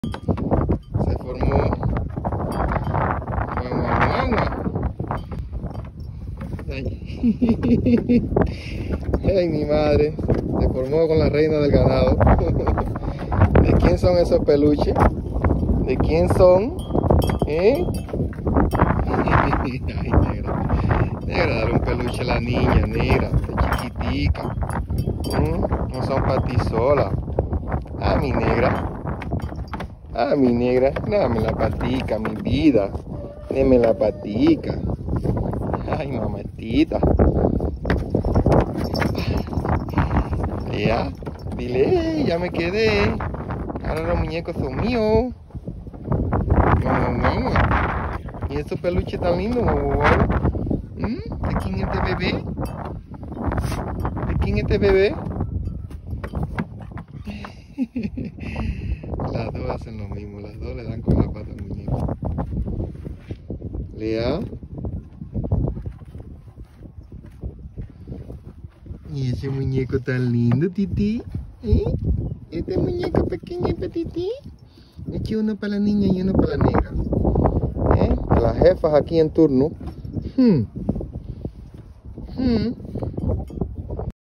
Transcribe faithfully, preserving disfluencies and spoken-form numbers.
Se formó. Guau, guau, guau. Ay. Ay, mi madre. Se formó con la reina del ganado. ¿De quién son esos peluches? ¿De quién son? ¿Eh? Ay, negra. Negra, dar un peluche a la niña, negra. Está chiquitica. ¿Mm? No son para ti sola. Ah, mi negra. Ah, mi negra. Dame la patica, mi vida. Deme la patica. Ay, mamatita. Ya, dile, ya me quedé. Ahora los muñecos son míos. Y estos peluches tan lindos. ¿Mm? ¿De quién es este bebé? ¿De quién es este bebé? Las dos hacen lo mismo, las dos le dan con la pata al muñeco. Lea. Y ese muñeco tan lindo, Titi. ¿Eh? Este muñeco pequeño y petití. Eché uno para la niña y uno para la negra. ¿Eh? Las jefas aquí en turno. Hmm. Hmm.